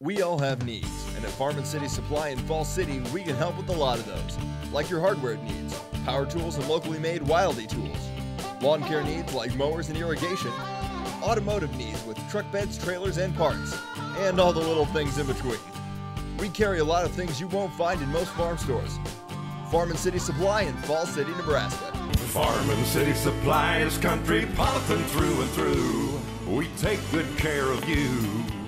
We all have needs, and at Farm and City Supply in Fall City, we can help with a lot of those. Like your hardware needs, power tools and locally made Wildy tools. Lawn care needs like mowers and irrigation. Automotive needs with truck beds, trailers, and parts. And all the little things in between. We carry a lot of things you won't find in most farm stores. Farm and City Supply in Fall City, Nebraska. Farm and City Supply is country politan through and through. We take good care of you.